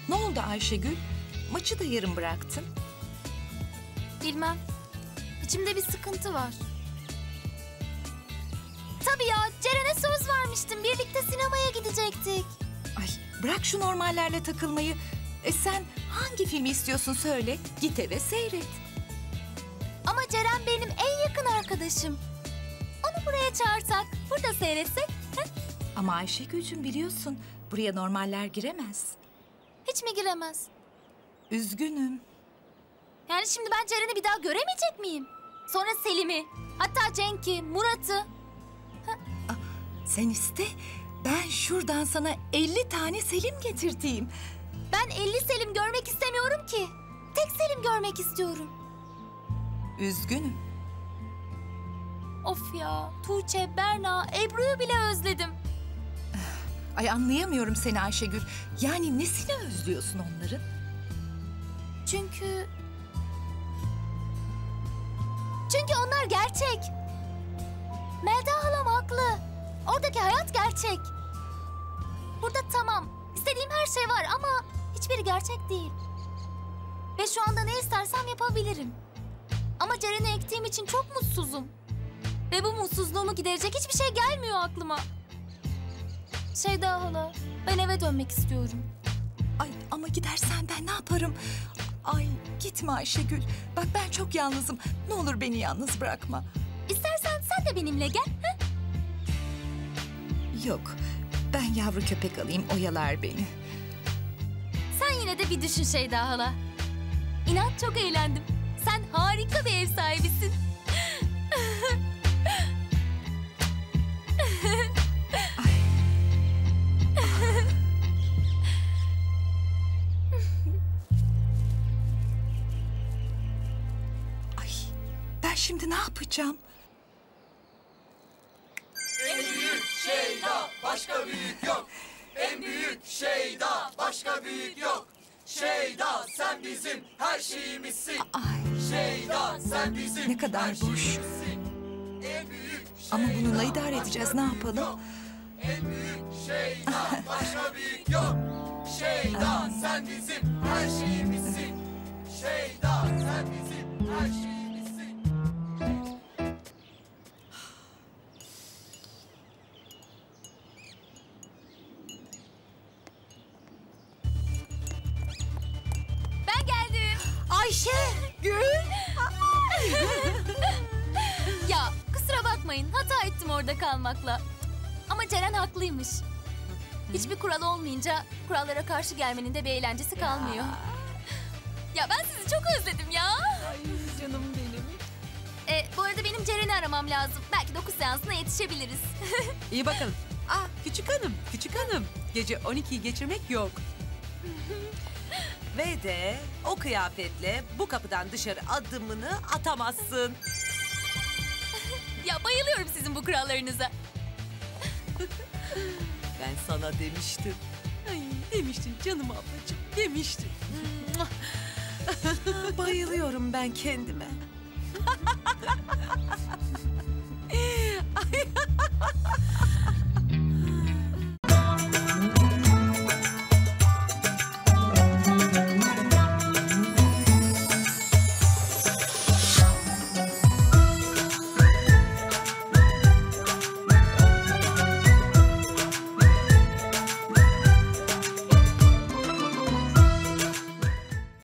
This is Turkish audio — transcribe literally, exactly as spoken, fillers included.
Ne oldu Ayşegül? Maçı da yarım bıraktın. Bilmem. İçimde bir sıkıntı var. Tabii ya, Ceren'e söz vermiştim. Birlikte sinemaya gidecektik. Ay bırak şu normallerle takılmayı. E sen hangi filmi istiyorsun söyle. Git eve seyret. Ama Ceren benim en yakın arkadaşım. Onu buraya çağırsak, burada seyretsek. He? Ama Ayşegül'cüm biliyorsun buraya normaller giremez. Hiç mi giremez? Üzgünüm. Yani şimdi ben Ceren'i bir daha göremeyecek miyim? Sonra Selim'i, hatta Cenk'i, Murat'ı. Sen iste, ben şuradan sana elli tane Selim getirteyim. Ben elli Selim görmek istemiyorum ki. Tek Selim görmek istiyorum. Üzgünüm. Of ya, Tuğçe, Berna, Ebru'yu bile özledim. Ay anlayamıyorum seni Ayşegül. Yani nesini özlüyorsun onların? Çünkü... Çünkü onlar gerçek. Melda halam haklı. Oradaki hayat gerçek. Burada tamam, istediğim her şey var ama hiçbiri gerçek değil. Ve şu anda ne istersem yapabilirim. Ama Ceren'i ektiğim için çok mutsuzum. Ve bu mutsuzluğumu giderecek hiçbir şey gelmiyor aklıma. Şeyda hala, ben eve dönmek istiyorum. Ay ama gidersen ben ne yaparım? Ay gitme Ayşegül. Bak ben çok yalnızım. Ne olur beni yalnız bırakma. İstersen sen de benimle gel. He? Yok, ben yavru köpek alayım, oyalar beni. Sen yine de bir düşün Şeyda hala. İnan çok eğlendim. Sen harika bir ev sahibisin. Ay, ben şimdi ne yapacağım? En büyük Şeyda, başka büyük yok. En büyük Şeyda, başka büyük yok. Şeyda, sen bizim her şeyimizsin. Ay, Şeyda, sen bizim ne kadar her boş. şeyimizsin. En büyük Ama Şeyda, bununla idare edeceğiz, ne başka büyük yapalım? yok. En büyük Şeyda, başka büyük yok. Şeyda, sen bizim her şeyimizsin. Şeyda, sen bizim her şeyimizsin. Ben geldim. Ayşe, Gül. Ya kusura bakmayın, hata ettim orada kalmakla. Ama Ceren haklıymış. Hiçbir kural olmayınca kurallara karşı gelmenin de bir eğlencesi kalmıyor. Ya ben sizi çok özledim ya. Ay canım benim. E, bu arada benim Ceren'i aramam lazım. Belki dokuz seansına yetişebiliriz. İyi bakalım. Ah küçük hanım, küçük hanım. Gece on ikiyi geçirmek yok. Ve de o kıyafetle bu kapıdan dışarı adımını atamazsın. Ya bayılıyorum sizin bu kurallarınıza. Ben sana demiştim. Ay demiştin canım ablacığım, demiştin. Bayılıyorum ben kendime. Ay.